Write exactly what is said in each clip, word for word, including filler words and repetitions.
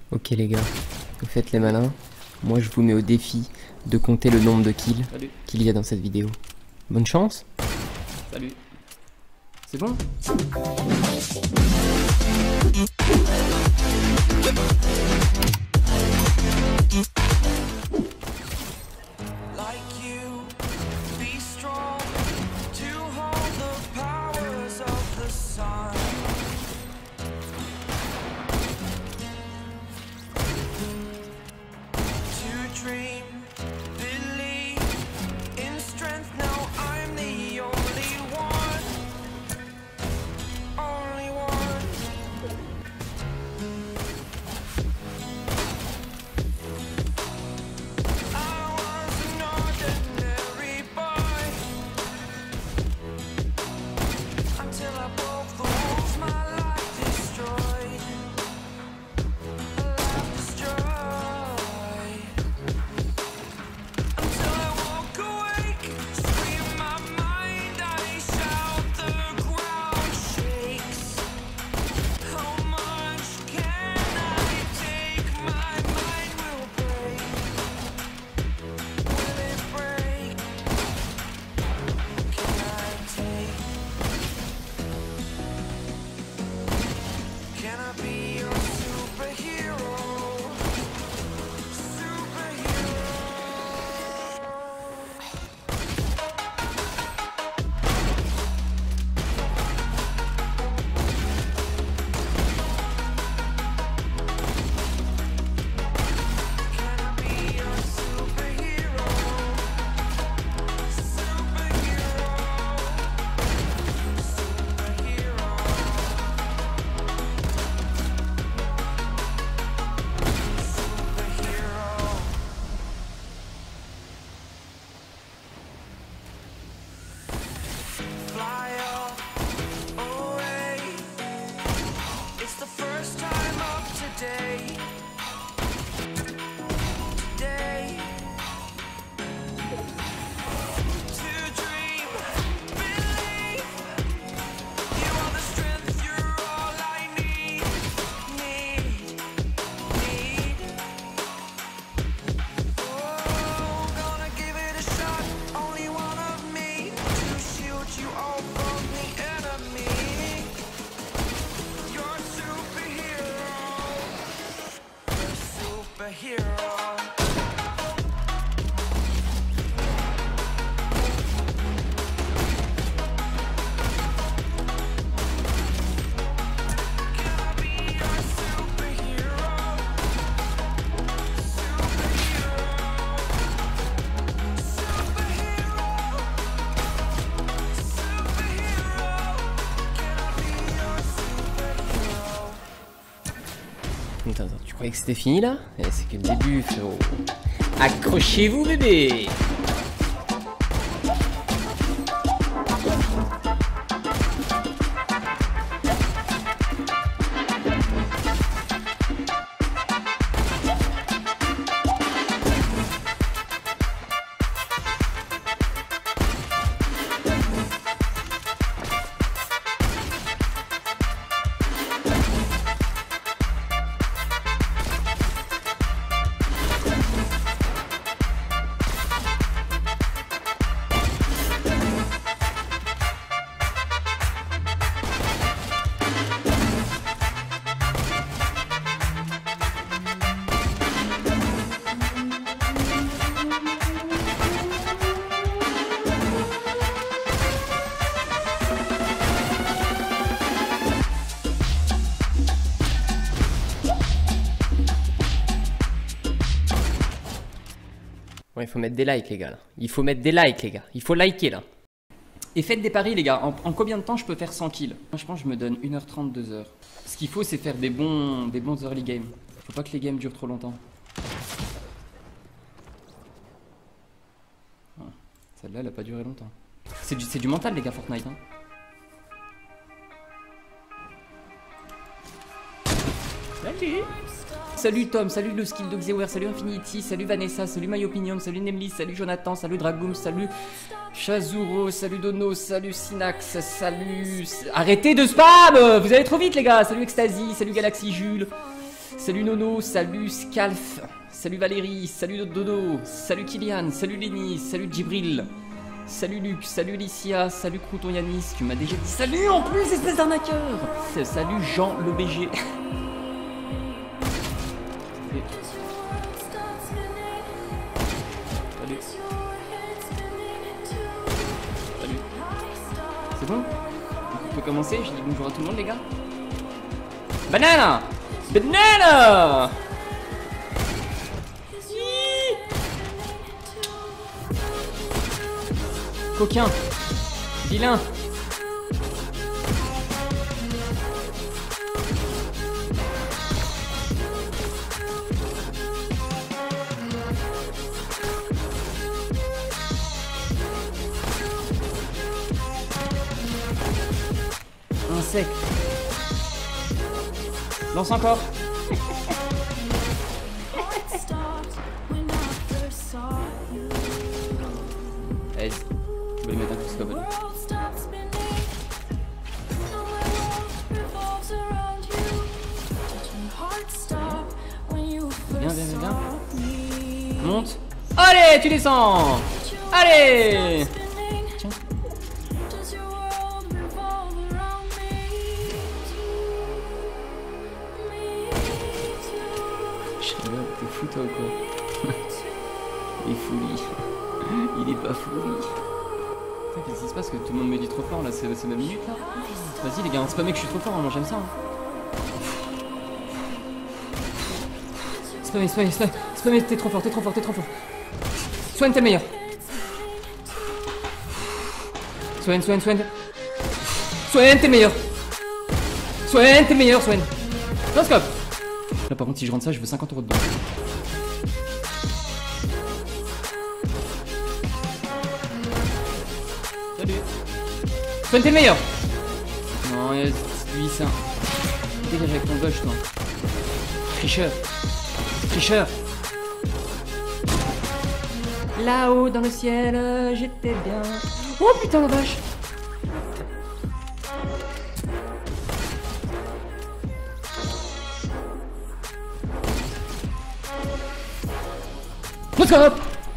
Ok les gars, vous faites les malins. Moi je vous mets au défi de compter le nombre de kills qu'il y a dans cette vidéo. Bonne chance. Salut. C'est bon? Attends, attends, tu croyais que c'était fini là? Eh, c'est que le début, frérot. Accrochez-vous, bébé! Bon, il faut mettre des likes les gars là. Il faut mettre des likes les gars. Il faut liker là. Et faites des paris les gars, en, en combien de temps je peux faire cent kills? Moi je pense que je me donne une heure trente, deux heures. Ce qu'il faut c'est faire des bons, des bons early games. Faut pas que les games durent trop longtemps. Voilà. Celle-là elle a pas duré longtemps. C'est du, c'est du mental les gars Fortnite hein. Salut. Salut Tom, salut le skill de Xewer, salut Infinity, salut Vanessa, salut My Opinion, salut Nemlis, salut Jonathan, salut Dragoom, salut Chazuro, salut Dono, salut Synax, salut... Arrêtez de spam! Vous allez trop vite les gars. Salut Ecstasy, salut Galaxy Jules, Salut Nono, salut Scalf, salut Valérie, salut Dodo, salut Kylian, salut Lenny, salut Djibril, salut Luc, salut Licia, salut Crouton Yanis, tu m'as déjà dit salut en plus, espèce d'arnaqueur. Salut Jean le B G. Salut. Salut. C'est bon? On peut commencer? Je dis bonjour à tout le monde les gars. Banana! Banana! Coquin! Vilain! Insecte! Lance encore. Vas-y, je vais lui mettre un coup de scope. Viens, viens, viens, viens. Monte. Allez, tu descends. Allez. Tiens. T'es fou toi ou quoi? Il est fou lui. Il est pas fou lui. Qu'est-ce qui se passe que tout le monde me dit trop fort là? C'est ma minute là. Vas-y les gars, c'est pas mec que je suis trop fort, moi j'aime ça. Hein. Spammé, spammé, spammé, spammé, t'es trop fort, t'es trop fort, t'es trop fort. Swan, t'es meilleur. Swan, Swan, Swan. Swan, t'es meilleur. Swan, t'es meilleur, Swan. Non, scope. Là par contre si je rentre ça je veux cinquante euros de dedans. Salut. Swan t'es meilleur. Non il y a lui ça. Dégage avec ton bush toi. Tricheur. Tricheur. Là-haut dans le ciel euh, j'étais bien. Oh putain la vache. Let's go.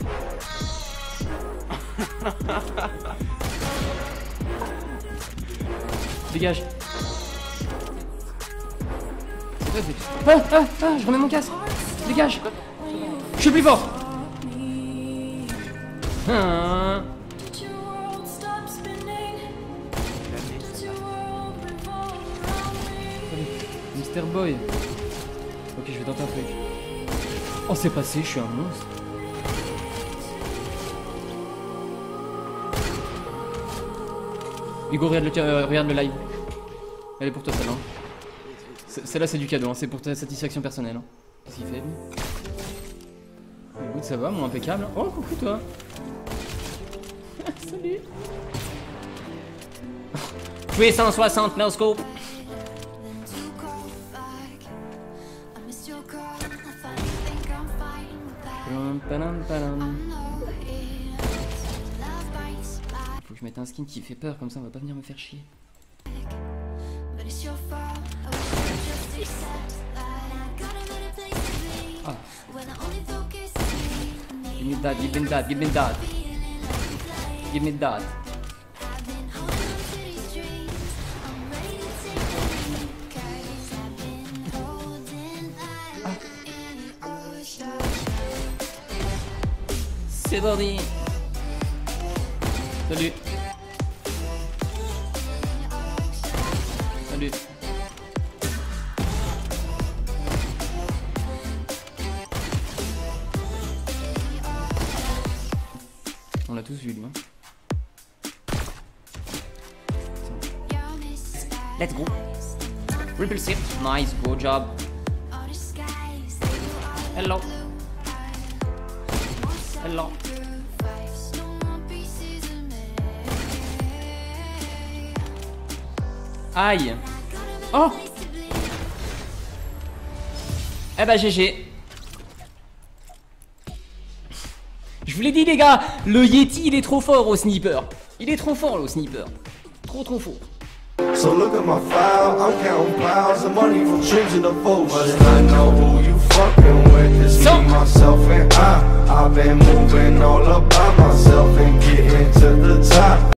Dégage. Ah, ah, ah, je remets mon casque. Dégage. Je suis plus fort. Ah. Mister Boy. Ok, je vais tenter un truc. Oh, c'est passé, je suis un monstre. Hugo, regarde le, euh, regarde le live. Elle est pour toi celle-là. Celle-là c'est du cadeau, hein. C'est pour ta satisfaction personnelle. Hein. Qu'est-ce qu'il fait lui? Écoute, ça va, mon impeccable. Oh, coucou toi. Salut. huit cent soixante no scope. Faut que je mette un skin qui fait peur, comme ça on va pas venir me faire chier. Ah. Give me that, give me that, give me that. Give me that. Ah. C'est parti. Salut. Salut. On l'a tous vu lui. Hein. Let's go. Repulsive. Nice, good job. Hello. Hello. Aïe. Oh. Eh bah G G. Je vous l'ai dit les gars, le Yeti il est trop fort au sniper. Il est trop fort au sniper. Trop trop fort. So look at my file, I'm counting piles of money from trips and devotion. I know who you fucking with, it's me, myself and I. I've been moving all up by my